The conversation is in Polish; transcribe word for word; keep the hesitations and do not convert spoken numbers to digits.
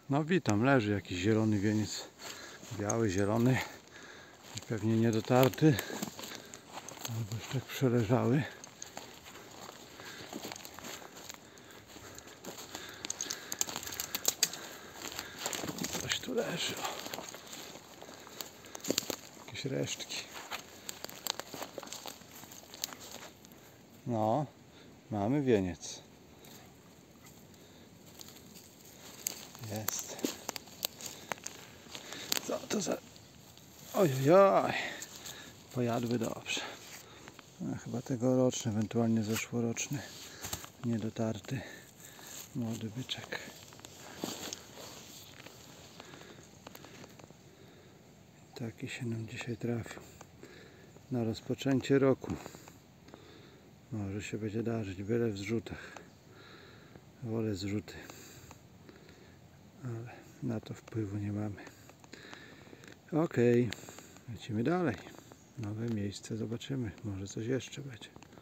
No witam, leży jakiś zielony wieniec. Biały, zielony. Pewnie niedotarty. Albo już tak przeleżały. Coś tu leży. O. Jakieś resztki. No, mamy wieniec. Jest. Co to za... Ojojoj. Pojadły dobrze. No, chyba tegoroczny, ewentualnie zeszłoroczny. Niedotarty. Młody byczek. Taki się nam dzisiaj trafił. Na rozpoczęcie roku. Może się będzie darzyć, byle w zrzutach. Wolę zrzuty. Ale na to wpływu nie mamy. Ok, lecimy dalej. Nowe miejsce, zobaczymy. Może coś jeszcze będzie.